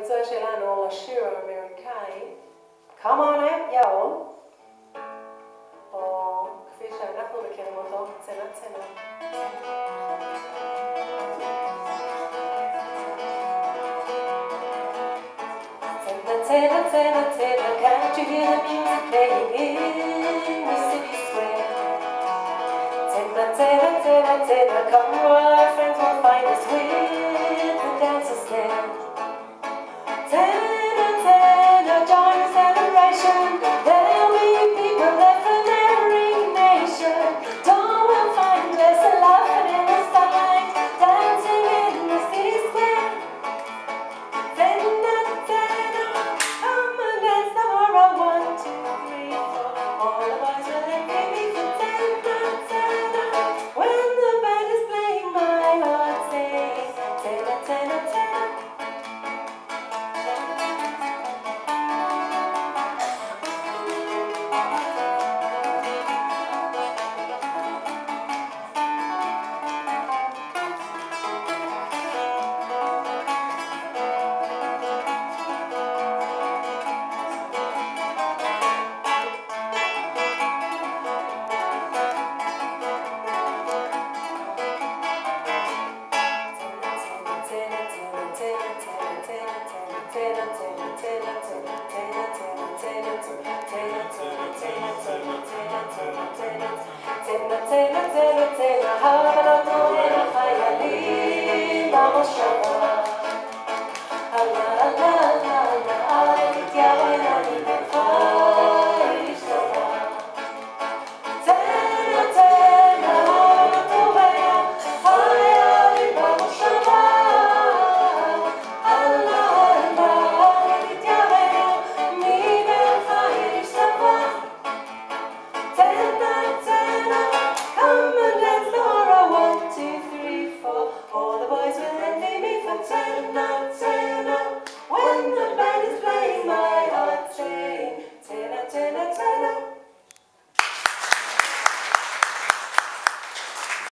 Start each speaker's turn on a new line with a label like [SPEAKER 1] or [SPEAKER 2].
[SPEAKER 1] הביצוע שלנו לשיר האמריקאי Come on out, y'all, או כפי שאנחנו מכירים אותו, צנע צנע. Tena, tena, tena, can't you hear the music playing in the city square? Tena, tena, tena, tena, come roll, our friends will find us with the dancers there. Tena, tena, join the celebration, there'll be people there from every nation. Don't we'll find us laughing in the starlight, dancing in the city square. Tena, tena, come and dance the horror, 1, 2, 3, 4. All the boys will let me for tena, tena. When the band is playing, my heart sings tena, tena, tena. Tena, tena, tena, הבנות רואים החיילים במושבה. אללה, אללה, אללה, אללה, אל תתיירא אני בחייל שבה. תנה, תנה, הבנות רואים החיילים במושבה. אללה, אללה, אל תתיירא אני בחייל שבה. Tena, tena, come and dance the horror, 1, 2, 3, 4. All the boys will envy me for tena, tena.